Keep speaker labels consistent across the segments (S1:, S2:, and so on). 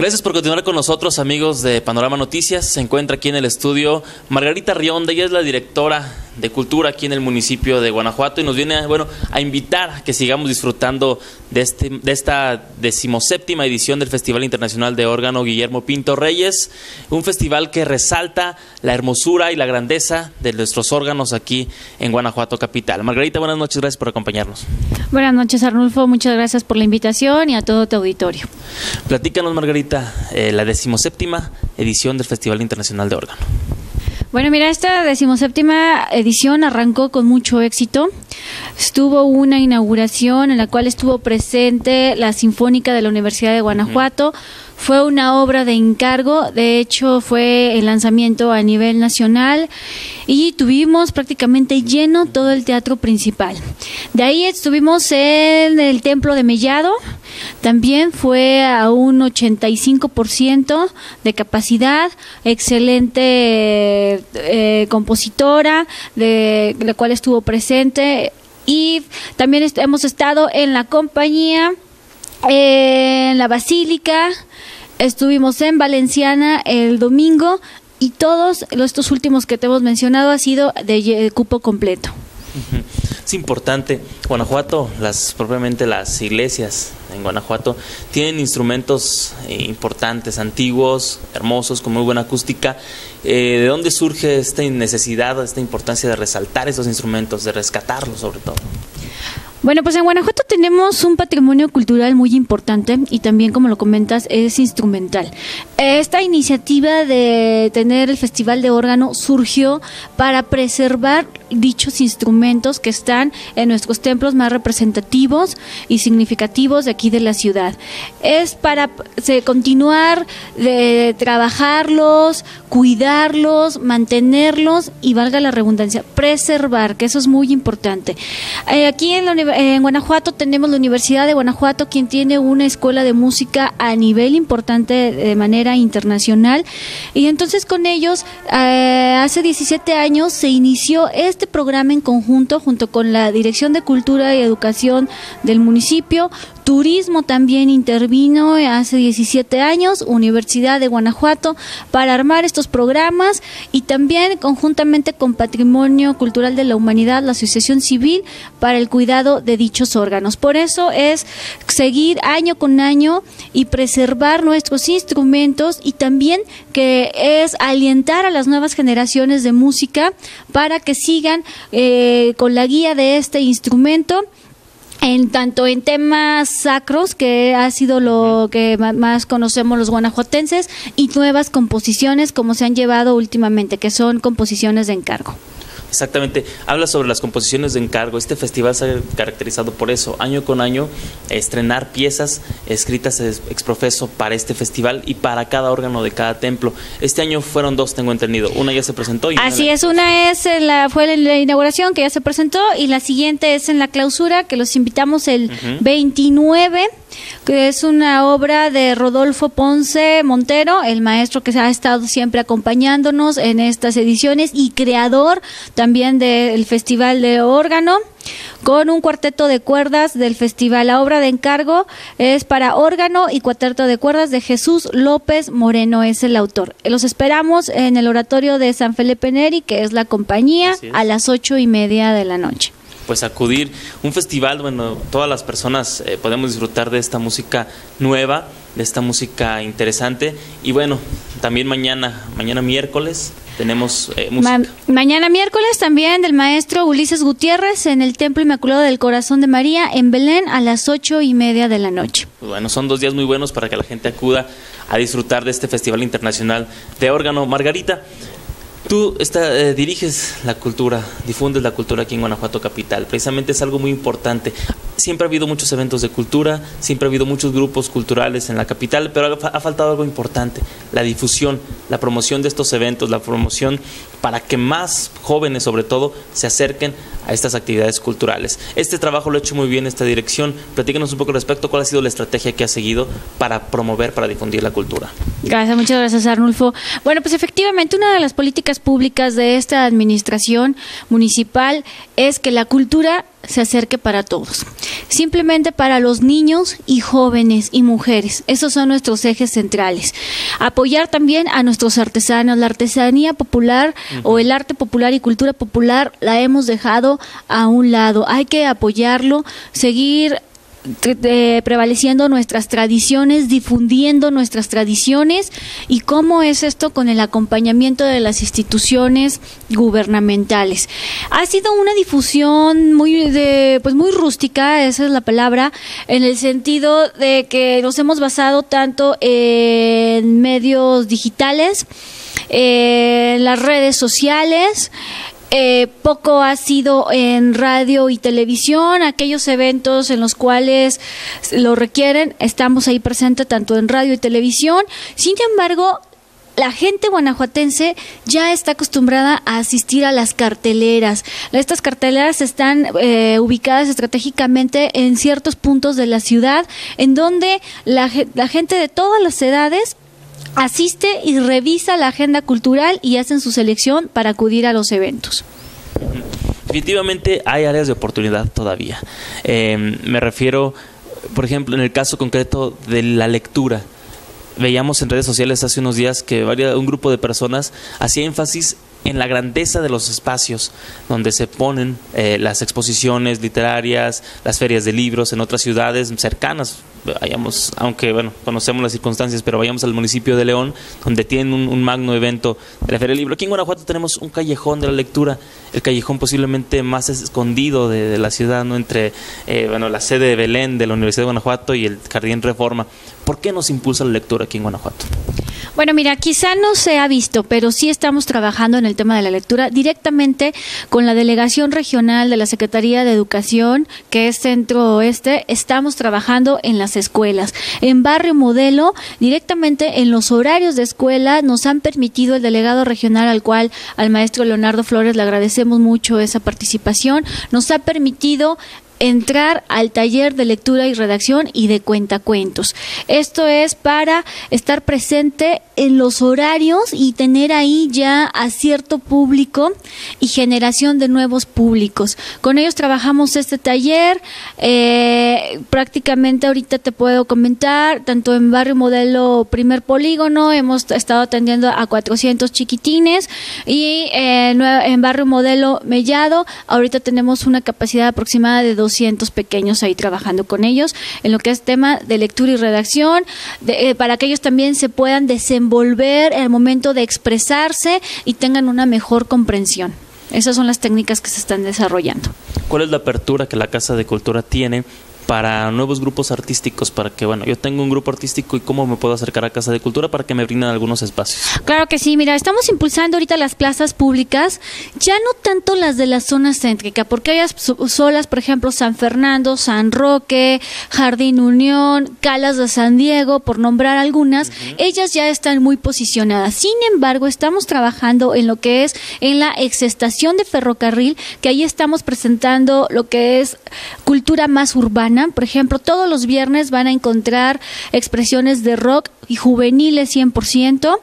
S1: Gracias por continuar con nosotros, amigos de Panorama Noticias. Se encuentra aquí en el estudio Margarita Rionda, ella es la directora de Cultura aquí en el municipio de Guanajuato y nos viene a invitar a que sigamos disfrutando de esta 17ª edición del Festival Internacional de Órgano Guillermo Pinto Reyes, un festival que resalta la hermosura y la grandeza de nuestros órganos aquí en Guanajuato capital. Margarita, buenas noches, gracias por acompañarnos.
S2: Buenas noches, Arnulfo, muchas gracias por la invitación y a todo tu auditorio.
S1: Platícanos, Margarita, la 17ª edición del Festival Internacional de Órgano.
S2: Bueno, mira, esta 17ª edición arrancó con mucho éxito. Estuvo una inauguración en la cual estuvo presente la Sinfónica de la Universidad de Guanajuato. Fue una obra de encargo, de hecho fue el lanzamiento a nivel nacional y tuvimos prácticamente lleno todo el teatro principal. De ahí estuvimos en el Templo de Mellado, también fue a un 85% de capacidad, excelente compositora, de la cual estuvo presente, y también hemos estado en la compañía, en la Basílica, estuvimos en Valenciana el domingo y todos estos últimos que te hemos mencionado ha sido de cupo completo.
S1: Es importante, Guanajuato, propiamente las iglesias en Guanajuato tienen instrumentos importantes, antiguos, hermosos, con muy buena acústica. ¿De dónde surge esta necesidad, esta importancia de resaltar esos instrumentos, de rescatarlos sobre todo?
S2: Bueno, pues en Guanajuato tenemos un patrimonio cultural muy importante y también, como lo comentas, es instrumental. Esta iniciativa de tener el Festival de Órgano surgió para preservar dichos instrumentos que están en nuestros templos más representativos y significativos de aquí de la ciudad. Es para continuar de trabajarlos, cuidarlos, mantenerlos y, valga la redundancia, preservar, que eso es muy importante. Aquí en Guanajuato tenemos la Universidad de Guanajuato, quien tiene una escuela de música a nivel importante de manera internacional, y entonces con ellos hace 17 años se inició este programa en conjunto junto con la Dirección de Cultura y Educación del municipio. Turismo también intervino hace 17 años, Universidad de Guanajuato, para armar estos programas, y también conjuntamente con Patrimonio Cultural de la Humanidad, la Asociación Civil, para el cuidado de dichos órganos. Por eso es seguir año con año y preservar nuestros instrumentos, y también que es alientar a las nuevas generaciones de música para que sigan con la guía de este instrumento, tanto en temas sacros, que ha sido lo que más conocemos los guanajuatenses, y nuevas composiciones como se han llevado últimamente, que son composiciones de encargo.
S1: Exactamente, habla sobre las composiciones de encargo. Este festival se ha caracterizado por eso, año con año, estrenar piezas escritas ex profeso para este festival y para cada órgano de cada templo. Este año fueron dos, tengo entendido, una ya se presentó.
S2: Así es, una fue en la inauguración, que ya se presentó, y la siguiente es en la clausura, que los invitamos el 29, que es una obra de Rodolfo Ponce Montero, el maestro que ha estado siempre acompañándonos en estas ediciones y creador también del Festival de Órgano, con un cuarteto de cuerdas del festival. La obra de encargo es para órgano y cuarteto de cuerdas de Jesús López Moreno, es el autor. Los esperamos en el oratorio de San Felipe Neri, que es la compañía, a las 8:30 de la noche.
S1: Pues acudir, un festival, bueno, todas las personas podemos disfrutar de esta música nueva, de esta música interesante, y bueno, también mañana miércoles tenemos música.
S2: Mañana miércoles también del maestro Ulises Gutiérrez en el Templo Inmaculado del Corazón de María en Belén a las 8:30 de la noche.
S1: Pues bueno, son 2 días muy buenos para que la gente acuda a disfrutar de este Festival Internacional de Órgano. Margarita, tú diriges la cultura, difundes la cultura aquí en Guanajuato capital. Precisamente es algo muy importante. Siempre ha habido muchos eventos de cultura, siempre ha habido muchos grupos culturales en la capital, pero ha faltado algo importante: la difusión, la promoción de estos eventos, la promoción para que más jóvenes, sobre todo, se acerquen a estas actividades culturales. Este trabajo lo ha hecho muy bien esta dirección. Platícanos un poco al respecto, ¿cuál ha sido la estrategia que ha seguido para promover, para difundir la cultura?
S2: Gracias, muchas gracias, Arnulfo. Bueno, pues efectivamente una de las políticas públicas de esta administración municipal es que la cultura se acerque para todos, simplemente para los niños y jóvenes y mujeres. Esos son nuestros ejes centrales. Apoyar también a nuestros artesanos. La artesanía popular o el arte popular y cultura popular la hemos dejado a un lado. Hay que apoyarlo, seguir prevaleciendo nuestras tradiciones, difundiendo nuestras tradiciones. ¿Y cómo es esto? Con el acompañamiento de las instituciones gubernamentales. Ha sido una difusión muy rústica, esa es la palabra, en el sentido de que nos hemos basado tanto en medios digitales, en las redes sociales. Poco ha sido en radio y televisión. Aquellos eventos en los cuales lo requieren, estamos ahí presentes tanto en radio y televisión. Sin embargo, la gente guanajuatense ya está acostumbrada a asistir a las carteleras. Estas carteleras están ubicadas estratégicamente en ciertos puntos de la ciudad, en donde la gente de todas las edades asiste y revisa la agenda cultural y hacen su selección para acudir a los eventos.
S1: Definitivamente hay áreas de oportunidad todavía. Me refiero, por ejemplo, en el caso concreto de la lectura. Veíamos en redes sociales hace unos días que un grupo de personas hacía énfasis en la grandeza de los espacios donde se ponen las exposiciones literarias, las ferias de libros en otras ciudades cercanas. Vayamos, aunque bueno, conocemos las circunstancias, pero vayamos al municipio de León, donde tienen un magno evento de la Feria del Libro. Aquí en Guanajuato tenemos un callejón de la lectura, el callejón posiblemente más escondido de la ciudad, ¿no? Entre la sede de Belén de la Universidad de Guanajuato y el Jardín Reforma. ¿Por qué nos impulsa la lectura aquí en Guanajuato?
S2: Bueno, mira, quizá no se ha visto, pero sí estamos trabajando en el tema de la lectura directamente con la Delegación Regional de la Secretaría de Educación, que es Centro Oeste. Estamos trabajando en las escuelas, en Barrio Modelo, directamente en los horarios de escuela. Nos han permitido el delegado regional, al maestro Leonardo Flores, le agradecemos mucho esa participación. Nos ha permitido entrar al taller de lectura y redacción y de cuentacuentos. Esto es para estar presente en los horarios y tener ahí ya a cierto público y generación de nuevos públicos. Con ellos trabajamos este taller. Prácticamente ahorita te puedo comentar, tanto en Barrio Modelo Primer Polígono hemos estado atendiendo a 400 chiquitines y en Barrio Modelo Mellado ahorita tenemos una capacidad aproximada de 200 pequeños ahí trabajando con ellos en lo que es tema de lectura y redacción, para que ellos también se puedan desenvolver en el momento de expresarse y tengan una mejor comprensión. Esas son las técnicas que se están desarrollando.
S1: ¿Cuál es la apertura que la Casa de Cultura tiene para nuevos grupos artísticos? Para que, yo tengo un grupo artístico y cómo me puedo acercar a Casa de Cultura para que me brinden algunos espacios.
S2: Claro que sí, mira, estamos impulsando ahorita las plazas públicas, ya no tanto las de la zona céntrica, porque hay solas, por ejemplo, San Fernando, San Roque, Jardín Unión, Calas de San Diego, por nombrar algunas. Ellas ya están muy posicionadas. Sin embargo, estamos trabajando en lo que es en la exestación de ferrocarril, que ahí estamos presentando lo que es cultura más urbana. Por ejemplo, todos los viernes van a encontrar expresiones de rock y juveniles 100%.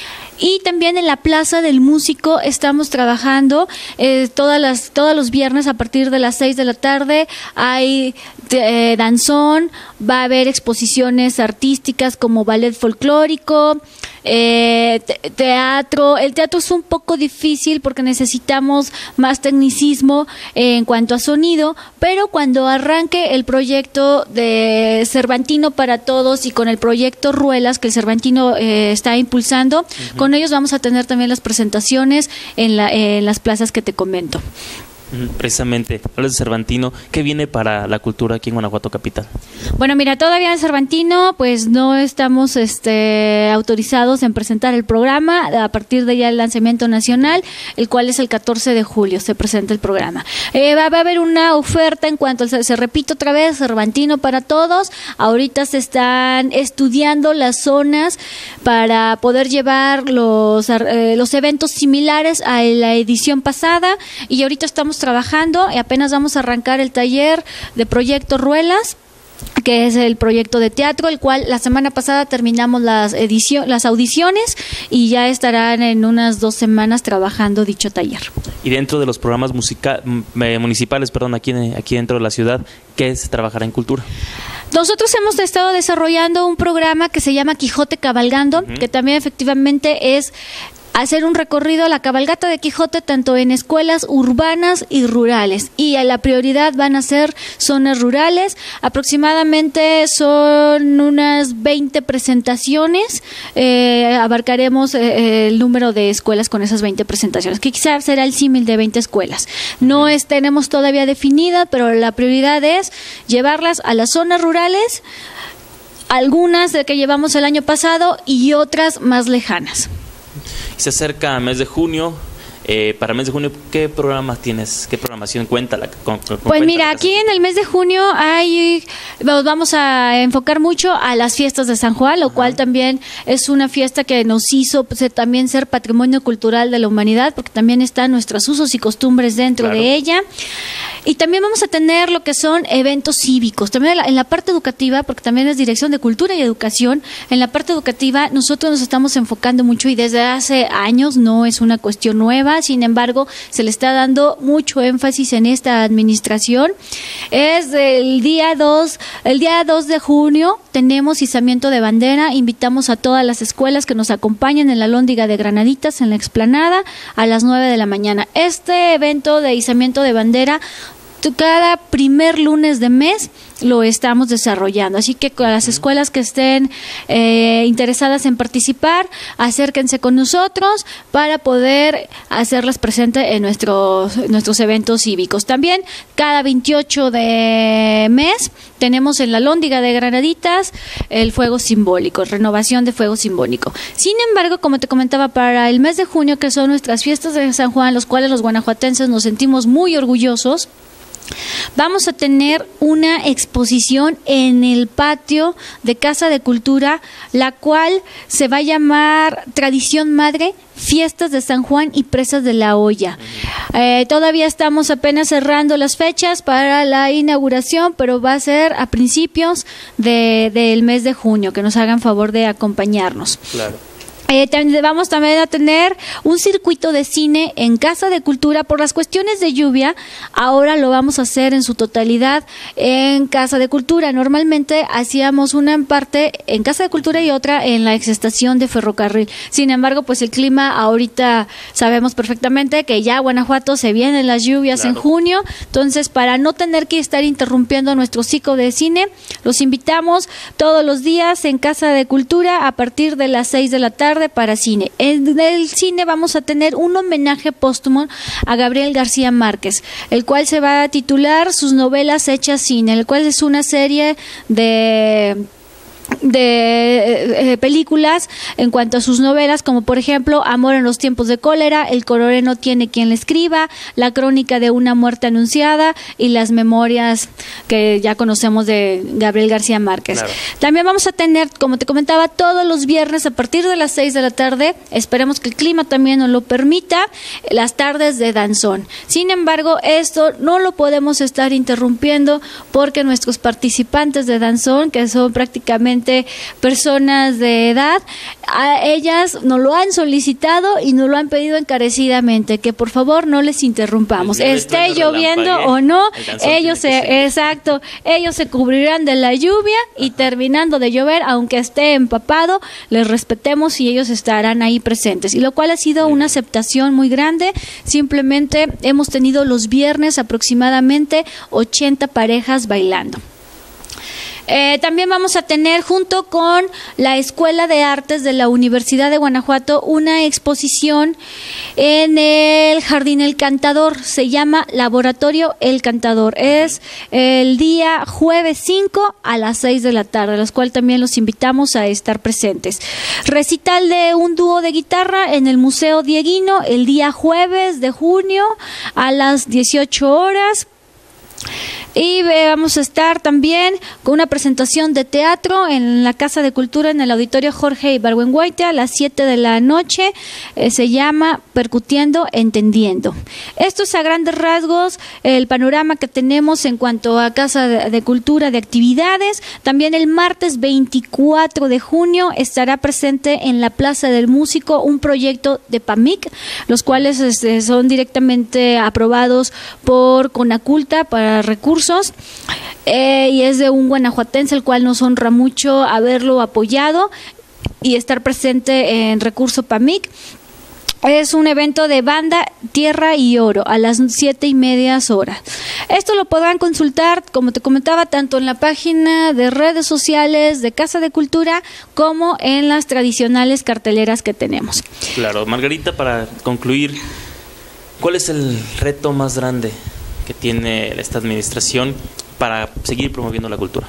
S2: Y también en la Plaza del Músico estamos trabajando todos los viernes a partir de las 6 de la tarde. Hay danzón, va a haber exposiciones artísticas como ballet folclórico, teatro. El teatro es un poco difícil porque necesitamos más tecnicismo en cuanto a sonido, pero cuando arranque el proyecto de Cervantino para Todos y con el proyecto Ruelas que el Cervantino está impulsando, con ellos vamos a tener también las presentaciones en las plazas que te comento.
S1: Precisamente, hablas de Cervantino, ¿qué viene para la cultura aquí en Guanajuato capital?
S2: Bueno, mira, todavía en Cervantino pues no estamos autorizados en presentar el programa. A partir de ya el lanzamiento nacional, el cual es el 14 de julio, se presenta el programa. Va a haber una oferta en cuanto se repite otra vez, Cervantino para Todos. Ahorita se están estudiando las zonas para poder llevar los eventos similares a la edición pasada, y ahorita estamos trabajando y apenas vamos a arrancar el taller de Proyecto Ruelas que es el proyecto de teatro, el cual la semana pasada terminamos las audiciones y ya estarán en unas 2 semanas trabajando dicho taller.
S1: Y dentro de los programas municipales, aquí dentro de la ciudad, ¿qué es trabajar en cultura?
S2: Nosotros hemos estado desarrollando un programa que se llama Quijote Cabalgando, que también efectivamente es hacer un recorrido a la cabalgata de Quijote tanto en escuelas urbanas y rurales, y la prioridad van a ser zonas rurales. Aproximadamente son unas 20 presentaciones, abarcaremos el número de escuelas con esas 20 presentaciones, que quizás será el símil de 20 escuelas. No tenemos todavía definida, pero la prioridad es llevarlas a las zonas rurales, algunas de que llevamos el año pasado y otras más lejanas.
S1: Se acerca el mes de junio. Para el mes de junio, ¿qué programas tienes? ¿Qué programación cuenta?
S2: Pues mira, aquí en el mes de junio nos vamos a enfocar mucho a las fiestas de San Juan, lo cual también es una fiesta que nos hizo también ser patrimonio cultural de la humanidad, porque también están nuestros usos y costumbres dentro de ella. Y también vamos a tener lo que son eventos cívicos, también en la parte educativa, porque también es Dirección de Cultura y Educación. En la parte educativa nosotros nos estamos enfocando mucho, y desde hace años, no es una cuestión nueva. Sin embargo, se le está dando mucho énfasis en esta administración. Es el día 2 de junio, tenemos izamiento de bandera. Invitamos a todas las escuelas que nos acompañen en la Lóndiga de Granaditas, en la explanada, a las 9 de la mañana. Este evento de izamiento de bandera, cada primer lunes de mes lo estamos desarrollando, así que con las escuelas que estén interesadas en participar, acérquense con nosotros para poder hacerlas presentes en nuestros eventos cívicos. También cada 28 de mes tenemos en la Lóndiga de Granaditas el fuego simbólico, renovación de fuego simbólico. Sin embargo, como te comentaba, para el mes de junio, que son nuestras fiestas de San Juan, los cuales los guanajuatenses nos sentimos muy orgullosos, vamos a tener una exposición en el patio de Casa de Cultura, la cual se va a llamar Tradición Madre, Fiestas de San Juan y Presas de la Olla. Todavía estamos apenas cerrando las fechas para la inauguración, pero va a ser a principios del mes de junio, que nos hagan favor de acompañarnos.
S1: Claro.
S2: Vamos también a tener un circuito de cine en Casa de Cultura. Por las cuestiones de lluvia, ahora lo vamos a hacer en su totalidad en Casa de Cultura. Normalmente hacíamos una parte en Casa de Cultura y otra en la exestación de ferrocarril. Sin embargo, pues el clima ahorita sabemos perfectamente que ya Guanajuato se vienen las lluvias en junio. Entonces, para no tener que estar interrumpiendo nuestro ciclo de cine, los invitamos todos los días en Casa de Cultura a partir de las 6 de la tarde para cine. En el cine vamos a tener un homenaje póstumo a Gabriel García Márquez, el cual se va a titular Sus novelas hechas cine, el cual es una serie de películas en cuanto a sus novelas, como por ejemplo Amor en los tiempos de cólera, El coloré no tiene quien le escriba, La crónica de una muerte anunciada y Las memorias, que ya conocemos de Gabriel García Márquez. Claro. También vamos a tener, como te comentaba, todos los viernes a partir de las 6 de la tarde, esperemos que el clima también nos lo permita, las tardes de danzón. Sin embargo, esto no lo podemos estar interrumpiendo porque nuestros participantes de danzón, que son prácticamente personas de edad, a ellas nos lo han solicitado y nos lo han pedido encarecidamente, que por favor no les interrumpamos, esté lloviendo o no, ellos se cubrirán de la lluvia y terminando de llover, aunque esté empapado, les respetemos y ellos estarán ahí presentes, y lo cual ha sido una aceptación muy grande. Simplemente hemos tenido los viernes aproximadamente 80 parejas bailando. También vamos a tener, junto con la Escuela de Artes de la Universidad de Guanajuato, una exposición en el Jardín El Cantador. Se llama Laboratorio El Cantador. Es el día jueves 5 a las 6 de la tarde, los cuales también los invitamos a estar presentes. Recital de un dúo de guitarra en el Museo Dieguino el día jueves de junio a las 18 horas. Y vamos a estar también con una presentación de teatro en la Casa de Cultura, en el Auditorio Jorge Ibargüengoitia, a las 7 de la noche. Se llama Percutiendo, Entendiendo. Esto es a grandes rasgos el panorama que tenemos en cuanto a Casa de Cultura, de actividades. También el martes 24 de junio estará presente en la Plaza del Músico un proyecto de PAMIC, los cuales son directamente aprobados por Conaculta para recursos, y es de un guanajuatense, el cual nos honra mucho haberlo apoyado y estar presente en recurso PAMIC. Es un evento de banda, tierra y oro a las 7:30 horas. Esto lo podrán consultar, como te comentaba, tanto en la página de redes sociales de Casa de Cultura como en las tradicionales carteleras que tenemos.
S1: Claro, Margarita, para concluir, ¿cuál es el reto más grande que tiene esta administración para seguir promoviendo la cultura?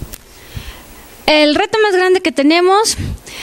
S2: El reto más grande que tenemos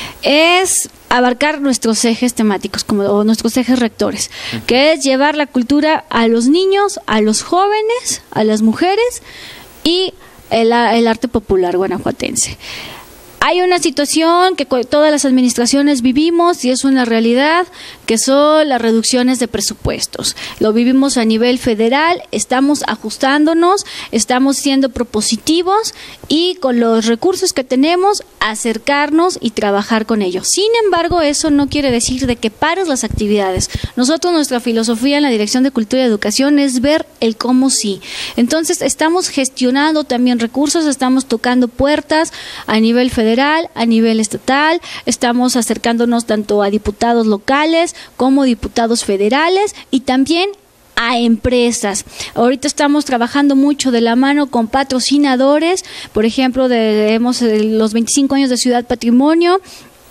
S2: es abarcar nuestros ejes temáticos, o nuestros ejes rectores, que es llevar la cultura a los niños, a los jóvenes, a las mujeres y el arte popular guanajuatense. Hay una situación que todas las administraciones vivimos y es una realidad, que son las reducciones de presupuestos. Lo vivimos a nivel federal, estamos ajustándonos, estamos siendo propositivos y con los recursos que tenemos, acercarnos y trabajar con ellos. Sin embargo, eso no quiere decir de que pares las actividades. Nosotros, nuestra filosofía en la Dirección de Cultura y Educación es ver el cómo sí. Entonces, estamos gestionando también recursos, estamos tocando puertas a nivel federal, a nivel estatal, estamos acercándonos tanto a diputados locales como diputados federales y también a empresas. Ahorita estamos trabajando mucho de la mano con patrocinadores, por ejemplo, los 25 años de Ciudad Patrimonio.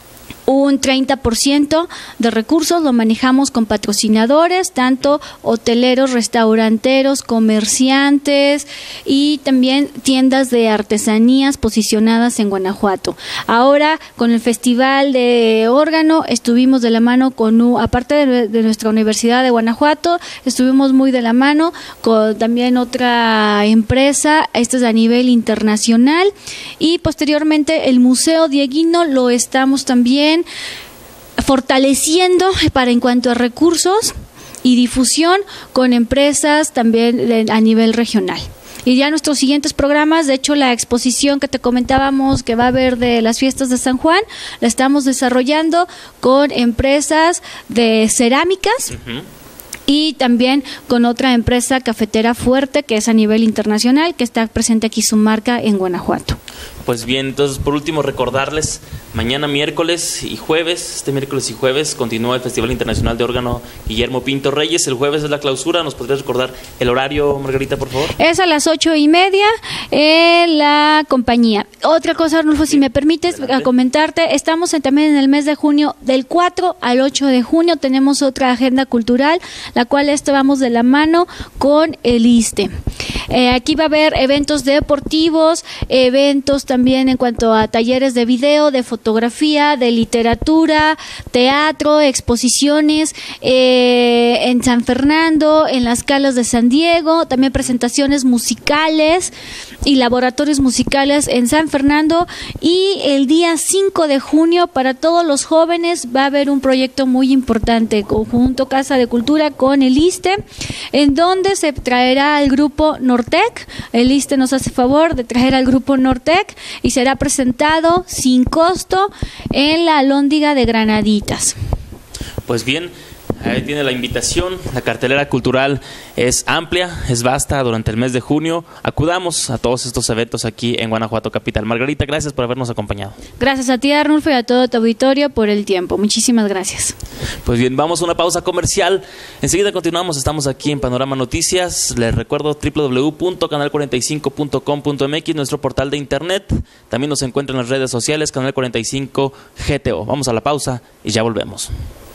S2: Un 30% de recursos lo manejamos con patrocinadores, tanto hoteleros, restauranteros, comerciantes y también tiendas de artesanías posicionadas en Guanajuato. Ahora, con el Festival de Órgano, estuvimos de la mano aparte de nuestra Universidad de Guanajuato, estuvimos muy de la mano con también otra empresa, esto es a nivel internacional, y posteriormente el Museo Dieguino lo estamos también fortaleciendo para en cuanto a recursos y difusión con empresas también a nivel regional. Y ya nuestros siguientes programas, de hecho la exposición que te comentábamos que va a haber de las fiestas de San Juan, la estamos desarrollando con empresas de cerámicas. Y también con otra empresa cafetera fuerte que es a nivel internacional, que está presente aquí su marca en Guanajuato.
S1: Pues bien, entonces por último recordarles, mañana miércoles y jueves, este miércoles y jueves continúa el Festival Internacional de Órgano Guillermo Pinto Reyes, el jueves es la clausura. ¿Nos podrías recordar el horario, Margarita, por favor?
S2: Es a las 8:30 en la compañía. Otra cosa, Arnulfo, si me permites comentarte, estamos también en el mes de junio, del 4 al 8 de junio, tenemos otra agenda cultural, la cual vamos de la mano con el ISSSTE. Aquí va a haber eventos deportivos, eventos también en cuanto a talleres de video, de fotografía, de literatura, teatro, exposiciones en San Fernando, en las Calas de San Diego, también presentaciones musicales y laboratorios musicales en San Fernando. Y el día 5 de junio, para todos los jóvenes, va a haber un proyecto muy importante, conjunto Casa de Cultura con el ISSSTE, en donde se traerá al grupo Nortec. El ISSSTE nos hace favor de traer al grupo Nortec y será presentado sin costo en la Alhóndiga de Granaditas.
S1: Pues bien, ahí tiene la invitación. La cartelera cultural es amplia, es vasta durante el mes de junio. Acudamos a todos estos eventos aquí en Guanajuato Capital. Margarita, gracias por habernos acompañado.
S2: Gracias a ti, Arnulfo, y a todo tu auditorio por el tiempo. Muchísimas gracias.
S1: Pues bien, vamos a una pausa comercial. Enseguida continuamos. Estamos aquí en Panorama Noticias. Les recuerdo www.canal45.com.mx, nuestro portal de internet. También nos encuentran en las redes sociales, Canal 45 GTO. Vamos a la pausa y ya volvemos.